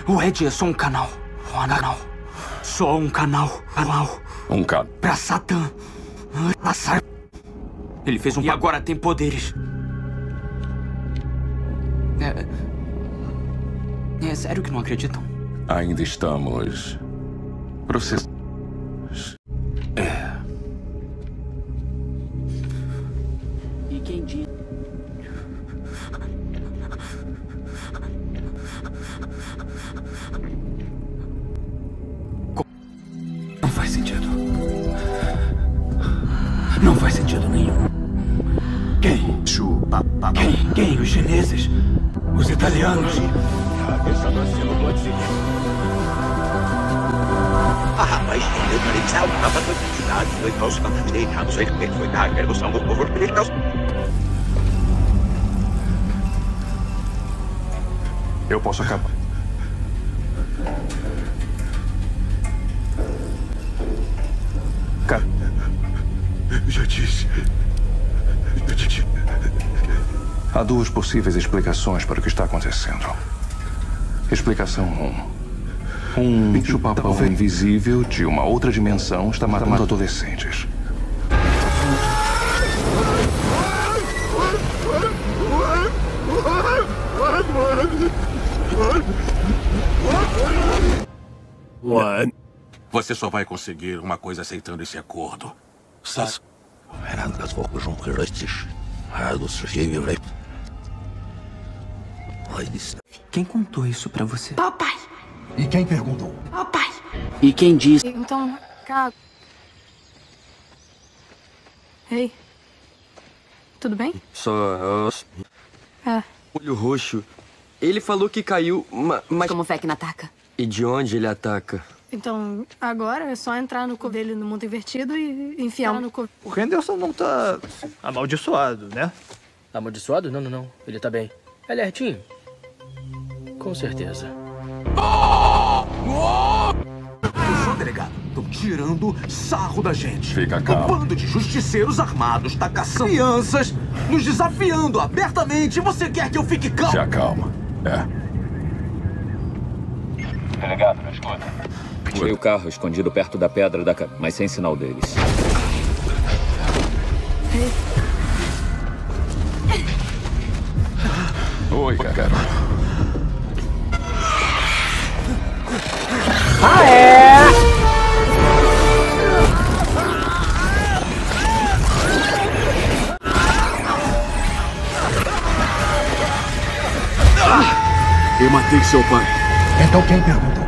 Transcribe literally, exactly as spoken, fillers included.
O Ed é só um canal. Um canal. Só um canal. Canal. Um canal. Pra Satã. Ele fez um... E agora tem poderes. É... É sério que não acreditam? Ainda estamos... processando. É... E quem diz... Não faz sentido. Não faz sentido nenhum. Quem? Chupa, papai. Quem? Quem? Os chineses? Os italianos? Ah, rapaz, eu falei que saiu pra fazer cidade, foi calça, deitado, só ele foi dar, quero gostar do povo, ele calça. Eu posso acabar. Cara, já disse. Já disse. Há duas possíveis explicações para o que está acontecendo. Explicação um. Um chupapão invisível de uma outra dimensão está matando adolescentes. One. Você só vai conseguir uma coisa aceitando esse acordo. Sas... Quem contou isso pra você? Papai. E quem perguntou? Papai. E quem disse? Então, cá... Ei. Tudo bem? Só... É. Olho roxo. Ele falou que caiu, ma- mas... Como Vecna ataca? E de onde ele ataca? Então, agora é só entrar no cu dele no mundo invertido e enfiar no cu... O Henderson não tá amaldiçoado, né? Amaldiçoado? Não, não, não. Ele tá bem. É lertinho. Com certeza. Só, delegado, estão tirando sarro da gente. Fica calmo. Um bando de justiceiros armados tá caçando crianças, nos desafiando abertamente. Você quer que eu fique calmo? Se acalma. É. Delegado, me escuta. Achei o carro escondido perto da pedra da ca... mas sem sinal deles. Oi, cara. Ah, é? Eu matei seu pai. Então quem perguntou?